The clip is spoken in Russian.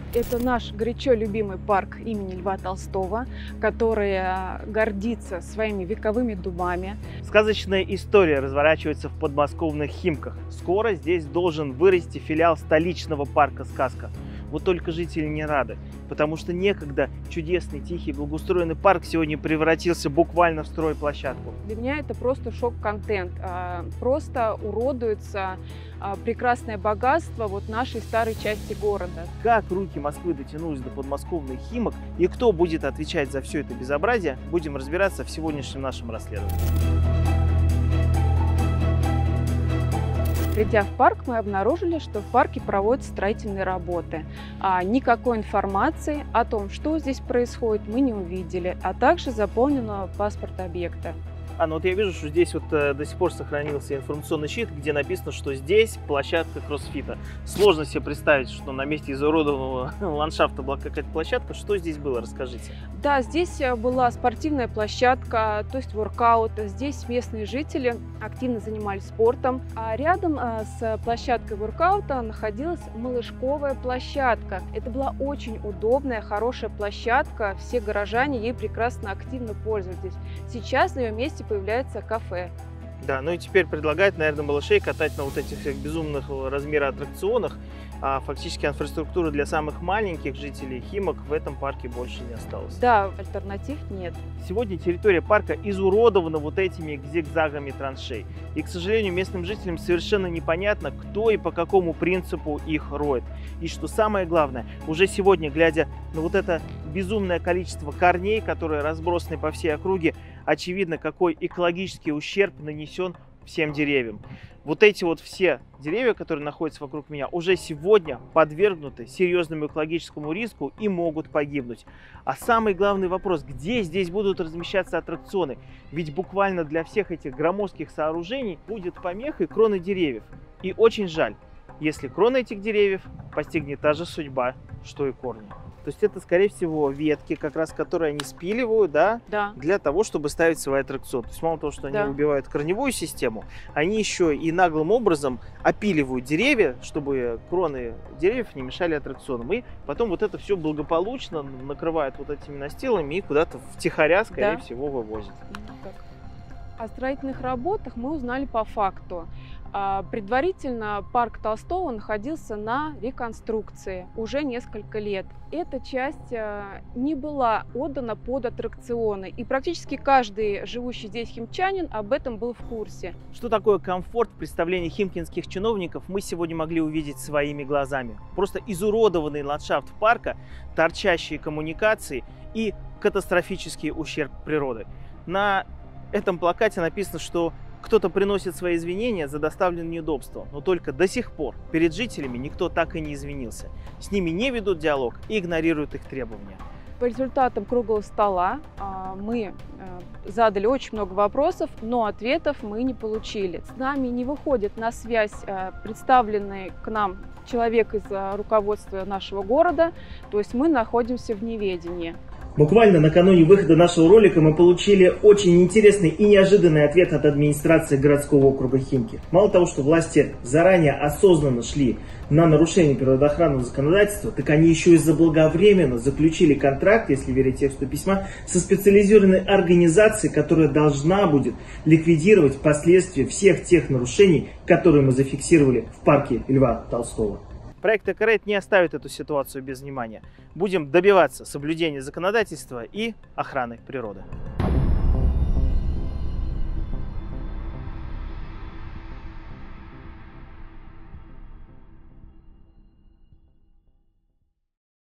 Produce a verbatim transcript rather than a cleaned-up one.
Это наш горячо любимый парк имени Льва Толстого, который гордится своими вековыми дубами. Сказочная история разворачивается в подмосковных Химках. Скоро здесь должен вырасти филиал столичного парка «Сказка». Вот только жители не рады, потому что некогда чудесный, тихий, благоустроенный парк сегодня превратился буквально в стройплощадку. Для меня это просто шок-контент. Просто уродуется прекрасное богатство вот нашей старой части города. Как руки Москвы дотянулись до подмосковных Химок и кто будет отвечать за все это безобразие, будем разбираться в сегодняшнем нашем расследовании. Придя в парк, мы обнаружили, что в парке проводятся строительные работы. А никакой информации о том, что здесь происходит, мы не увидели, а также заполнен паспорт объекта. А, ну вот я вижу, что здесь вот э, до сих пор сохранился информационный щит, где написано, что здесь площадка кроссфита. Сложно себе представить, что на месте изуродованного ландшафта была какая-то площадка. Что здесь было? Расскажите. Да, здесь была спортивная площадка, то есть воркаут. Здесь местные жители активно занимались спортом. А рядом с площадкой воркаута находилась малышковая площадка. Это была очень удобная, хорошая площадка. Все горожане ей прекрасно, активно пользовались. Сейчас на ее месте появляется кафе. Да, ну и теперь предлагают, наверное, малышей катать на вот этих всех безумных размера аттракционах, а фактически инфраструктуры для самых маленьких жителей Химок в этом парке больше не осталось. Да, альтернатив нет. Сегодня территория парка изуродована вот этими зигзагами траншей. И, к сожалению, местным жителям совершенно непонятно, кто и по какому принципу их роет. И что самое главное, уже сегодня, глядя на вот это безумное количество корней, которые разбросаны по всей округе, очевидно, какой экологический ущерб нанесен всем деревьям. Вот эти вот все деревья, которые находятся вокруг меня, уже сегодня подвергнуты серьезному экологическому риску и могут погибнуть. А самый главный вопрос, где здесь будут размещаться аттракционы? Ведь буквально для всех этих громоздких сооружений будет помехой кроны деревьев. И очень жаль, если кроны этих деревьев постигнет та же судьба, что и корни. То есть это, скорее всего, ветки, как раз которые они спиливают, да, да. для того, чтобы ставить свой аттракцион. То есть мало того, что они да. убивают корневую систему, они еще и наглым образом опиливают деревья, чтобы кроны деревьев не мешали аттракционам. И потом вот это все благополучно накрывают вот этими настилами и куда-то втихаря, скорее да. всего, вывозят. О строительных работах мы узнали по факту. Предварительно парк Толстого находился на реконструкции уже несколько лет. Эта часть не была отдана под аттракционы, и практически каждый живущий здесь химкчанин об этом был в курсе. Что такое комфорт в представлении химкинских чиновников, мы сегодня могли увидеть своими глазами. Просто изуродованный ландшафт парка, торчащие коммуникации и катастрофический ущерб природы. На этом плакате написано, что кто-то приносит свои извинения за доставленные неудобства, но только до сих пор перед жителями никто так и не извинился. С ними не ведут диалог и игнорируют их требования. По результатам круглого стола мы задали очень много вопросов, но ответов мы не получили. С нами не выходит на связь представленный к нам человек из руководства нашего города, то есть мы находимся в неведении. Буквально накануне выхода нашего ролика мы получили очень интересный и неожиданный ответ от администрации городского округа Химки. Мало того, что власти заранее осознанно шли на нарушение природоохранного законодательства, так они еще и заблаговременно заключили контракт, если верить тексту письма, со специализированной организацией, которая должна будет ликвидировать последствия всех тех нарушений, которые мы зафиксировали в парке Льва Толстого. Проект ЭКОРЕД не оставит эту ситуацию без внимания. Будем добиваться соблюдения законодательства и охраны природы.